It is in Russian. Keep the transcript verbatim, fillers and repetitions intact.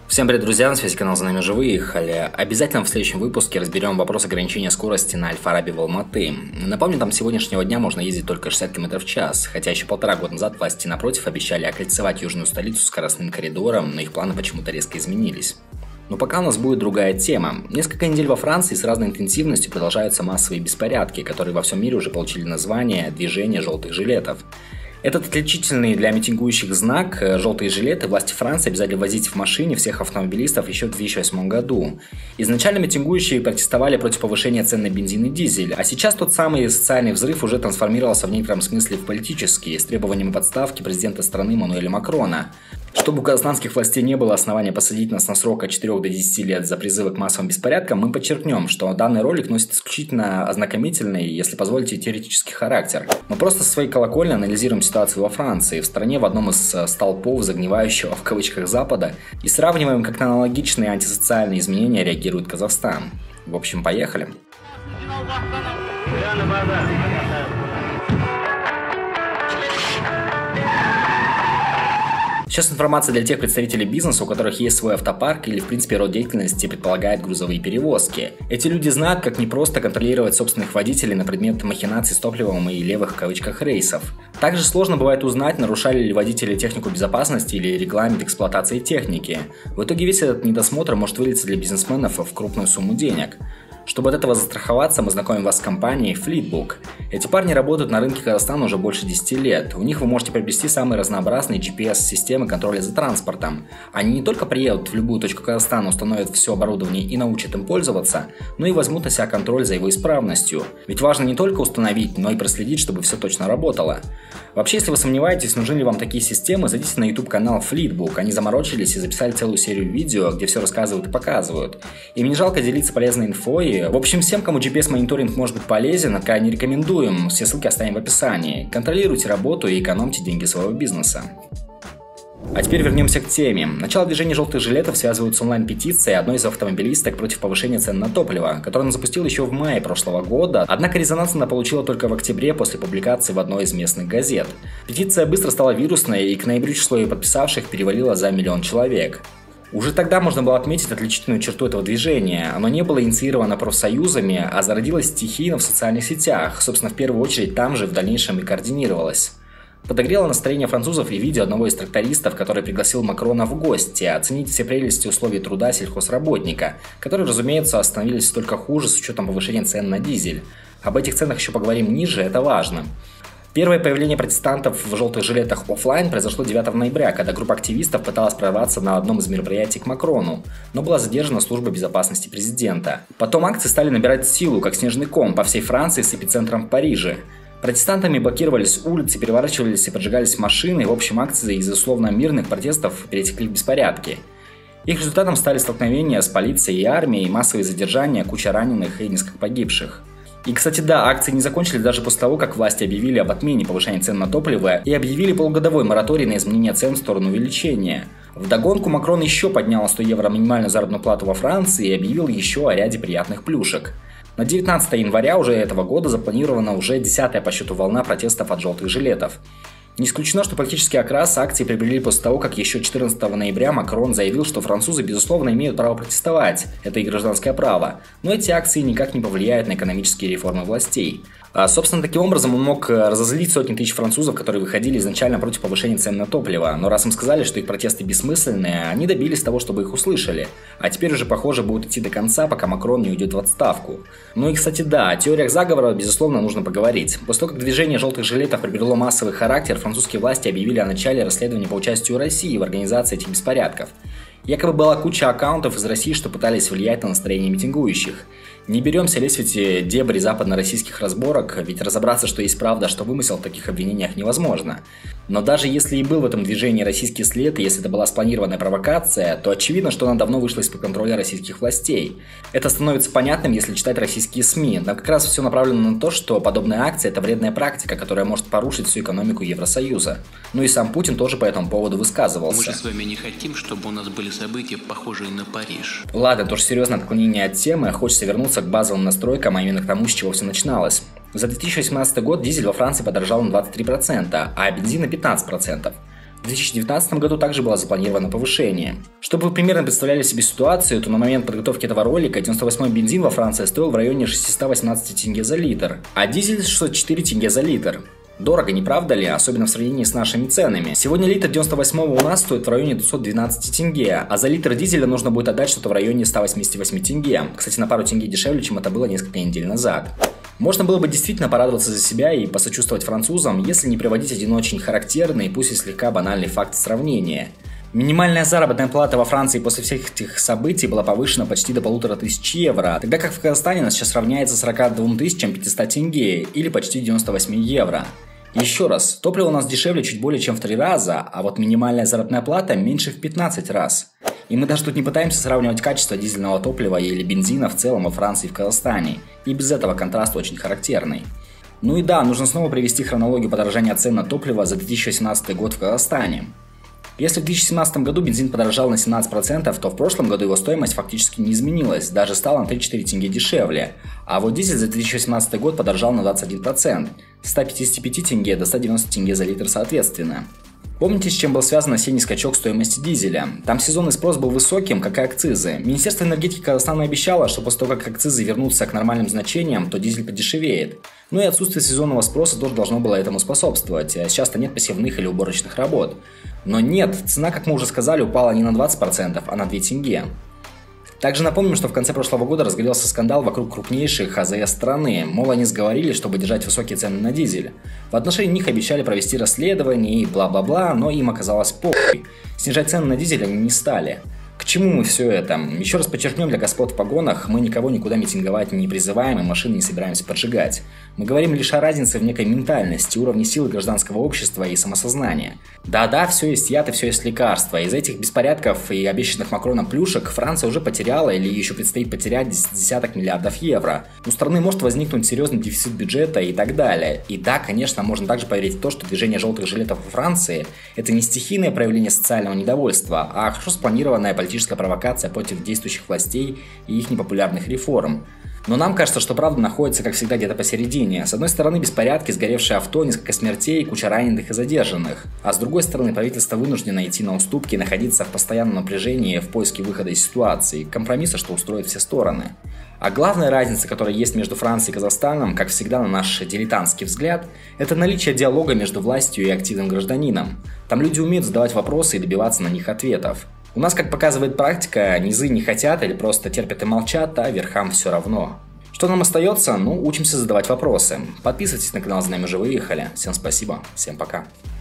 Всем привет, друзья, на связи канал «За нами живые». Обязательно в следующем выпуске разберем вопрос ограничения скорости на Аль-Фараби в Алматы. Напомню, там с сегодняшнего дня можно ездить только шестьдесят километров в час, хотя еще полтора года назад власти напротив обещали окольцевать южную столицу скоростным коридором, но их планы почему-то резко изменились. Но пока у нас будет другая тема. Несколько недель во Франции с разной интенсивностью продолжаются массовые беспорядки, которые во всем мире уже получили название «Движение желтых жилетов». Этот отличительный для митингующих знак «желтые жилеты» власти Франции обязали возить в машине всех автомобилистов еще в две тысячи восьмом году. Изначально митингующие протестовали против повышения цен на бензин и дизель, а сейчас тот самый социальный взрыв уже трансформировался в некотором смысле в политический, с требованием отставки президента страны Эммануэля Макрона. Чтобы у казахстанских властей не было основания посадить нас на срок от четырёх до десяти лет за призывы к массовым беспорядкам, мы подчеркнем, что данный ролик носит исключительно ознакомительный, если позволите, теоретический характер. Мы просто со своей колокольни анализируем ситуацию во Франции, в стране в одном из столпов загнивающего в кавычках Запада, и сравниваем, как на аналогичные антисоциальные изменения реагирует Казахстан. В общем, поехали. Сейчас информация для тех представителей бизнеса, у которых есть свой автопарк или в принципе род деятельности предполагает грузовые перевозки. Эти люди знают, как непросто контролировать собственных водителей на предмет махинаций с топливом и левых в кавычках рейсов. Также сложно бывает узнать, нарушали ли водители технику безопасности или регламент эксплуатации техники. В итоге весь этот недосмотр может вылиться для бизнесменов в крупную сумму денег. Чтобы от этого застраховаться, мы знакомим вас с компанией Fleetbook. Эти парни работают на рынке Казахстана уже больше десяти лет. У них вы можете приобрести самые разнообразные джи пи эс-системы контроля за транспортом. Они не только приедут в любую точку Казахстана, установят все оборудование и научат им пользоваться, но и возьмут на себя контроль за его исправностью. Ведь важно не только установить, но и проследить, чтобы все точно работало. Вообще, если вы сомневаетесь, нужны ли вам такие системы, зайдите на YouTube-канал Fleetbook. Они заморочились и записали целую серию видео, где все рассказывают и показывают. Им не жалко делиться полезной инфой. В общем, всем, кому джи пи эс-мониторинг может быть полезен, крайне рекомендуем. Все ссылки оставим в описании. Контролируйте работу и экономьте деньги своего бизнеса. А теперь вернемся к теме. Начало движения желтых жилетов связывают с онлайн-петицией одной из автомобилисток против повышения цен на топливо, которую она запустила еще в мае прошлого года, однако резонанс она получила только в октябре после публикации в одной из местных газет. Петиция быстро стала вирусной, и к ноябрю число ее подписавших перевалило за миллион человек. Уже тогда можно было отметить отличительную черту этого движения. Оно не было инициировано профсоюзами, а зародилось стихийно в социальных сетях. Собственно, в первую очередь там же в дальнейшем и координировалось. Подогрело настроение французов и видео одного из трактористов, который пригласил Макрона в гости, оценить все прелести условий труда сельхозработника, которые, разумеется, становились только хуже с учетом повышения цен на дизель. Об этих ценах еще поговорим ниже, это важно. Первое появление протестантов в желтых жилетах офлайн произошло девятого ноября, когда группа активистов пыталась прорваться на одном из мероприятий к Макрону, но была задержана службой безопасности президента. Потом акции стали набирать силу, как снежный ком, по всей Франции с эпицентром в Париже. Протестантами блокировались улицы, переворачивались и поджигались машины, и в общем акции из условно мирных протестов перетекли в беспорядки. Их результатом стали столкновения с полицией и армией, массовые задержания, куча раненых и несколько погибших. И, кстати, да, акции не закончились даже после того, как власти объявили об отмене повышения цен на топливо и объявили полугодовой мораторий на изменение цен в сторону увеличения. Вдогонку Макрон еще поднял на сто евро минимальную заработную плату во Франции и объявил еще о ряде приятных плюшек. На девятнадцатое января уже этого года запланирована уже десятая по счету волна протестов от желтых жилетов. Не исключено, что политический окрас акции приобрели после того, как еще четырнадцатого ноября Макрон заявил, что французы, безусловно, имеют право протестовать, это и гражданское право, но эти акции никак не повлияют на экономические реформы властей. А, собственно, таким образом он мог разозлить сотни тысяч французов, которые выходили изначально против повышения цен на топливо, но раз им сказали, что их протесты бессмысленные, они добились того, чтобы их услышали, а теперь уже, похоже, будут идти до конца, пока Макрон не уйдет в отставку. Ну и, кстати, да, о теориях заговора, безусловно, нужно поговорить. После того, как движение желтых жилетов приобрело массовый характер, французские власти объявили о начале расследования по участию России в организации этих беспорядков. Якобы была куча аккаунтов из России, что пытались влиять на настроение митингующих. Не беремся лезть в эти дебри западно-российских разборок, ведь разобраться, что есть правда, а что вымысел, в таких обвинениях невозможно. Но даже если и был в этом движении российский след, и если это была спланированная провокация, то очевидно, что она давно вышла из-под контроля российских властей. Это становится понятным, если читать российские СМИ, но как раз все направлено на то, что подобная акция – это вредная практика, которая может порушить всю экономику Евросоюза. Ну и сам Путин тоже по этому поводу высказывался. Мы же с вами не хотим, чтобы у нас были события, похожие на Париж. Ладно, тоже серьезное отклонение от темы, хочется вернуться к базовым настройкам, а именно к тому, с чего все начиналось. За две тысячи восемнадцатый год дизель во Франции подорожал на двадцать три процента, а бензин на пятнадцать процентов. В две тысячи девятнадцатом году также было запланировано повышение. Чтобы вы примерно представляли себе ситуацию, то на момент подготовки этого ролика девяносто восьмой бензин во Франции стоил в районе шестьсот восемнадцать тенге за литр, а дизель шестьсот четыре тенге за литр. Дорого, не правда ли? Особенно в сравнении с нашими ценами. Сегодня литр девяносто восьмого у нас стоит в районе двухсот двенадцати тенге, а за литр дизеля нужно будет отдать что-то в районе ста восьмидесяти восьми тенге. Кстати, на пару тенге дешевле, чем это было несколько недель назад. Можно было бы действительно порадоваться за себя и посочувствовать французам, если не приводить один очень характерный, пусть и слегка банальный факт сравнения. Минимальная заработная плата во Франции после всех этих событий была повышена почти до полутора тысяч евро, тогда как в Казахстане она сейчас равняется сорока двум тысячам пятистам тенге или почти девяноста восьми евро. Еще раз, топливо у нас дешевле чуть более чем в три раза, а вот минимальная заработная плата меньше в пятнадцать раз. И мы даже тут не пытаемся сравнивать качество дизельного топлива или бензина в целом во Франции и в Казахстане, и без этого контраст очень характерный. Ну и да, нужно снова привести хронологию подорожания цен на топливо за две тысячи восемнадцатый год в Казахстане. Если в две тысячи семнадцатом году бензин подорожал на семнадцать процентов, то в прошлом году его стоимость фактически не изменилась, даже стала на три-четыре тенге дешевле. А вот дизель за две тысячи восемнадцатый год подорожал на двадцать один процент, с ста пятидесяти пяти тенге до ста девяноста тенге за литр соответственно. Помните, с чем был связан осенний скачок стоимости дизеля? Там сезонный спрос был высоким, как и акцизы. Министерство энергетики Казахстана обещало, что после того, как акцизы вернутся к нормальным значениям, то дизель подешевеет. Ну и отсутствие сезонного спроса тоже должно было этому способствовать. Сейчас-то нет посевных или уборочных работ. Но нет, цена, как мы уже сказали, упала не на двадцать процентов, а на две тенге. Также напомним, что в конце прошлого года разгорелся скандал вокруг крупнейших а зэ эс страны. Мол, они сговорились, чтобы держать высокие цены на дизель. В отношении них обещали провести расследование и бла-бла-бла, но им оказалось похуй. Снижать цены на дизель они не стали. К чему мы все это? Еще раз подчеркнем для господ в погонах, мы никого никуда митинговать не призываем и машины не собираемся поджигать. Мы говорим лишь о разнице в некой ментальности, уровне силы гражданского общества и самосознания. Да-да, все есть яд и все есть лекарство. Из-за этих беспорядков и обещанных Макроном плюшек Франция уже потеряла или еще предстоит потерять десяток миллиардов евро. У страны может возникнуть серьезный дефицит бюджета и так далее. И да, конечно, можно также поверить в то, что движение желтых жилетов во Франции – это не стихийное проявление социального недовольства, а хорошо спланированная политическая провокация против действующих властей и их непопулярных реформ. Но нам кажется, что правда находится, как всегда, где-то посередине. С одной стороны, беспорядки, сгоревшие авто, несколько смертей, куча раненых и задержанных. А с другой стороны, правительство вынуждено идти на уступки и находиться в постоянном напряжении в поиске выхода из ситуации, компромисса, что устроит все стороны. А главная разница, которая есть между Францией и Казахстаном, как всегда на наш дилетантский взгляд, это наличие диалога между властью и активным гражданином. Там люди умеют задавать вопросы и добиваться на них ответов. У нас, как показывает практика, низы не хотят или просто терпят и молчат, а верхам все равно. Что нам остается? Ну, учимся задавать вопросы. Подписывайтесь на канал «За нами уже выехали». Всем спасибо, всем пока.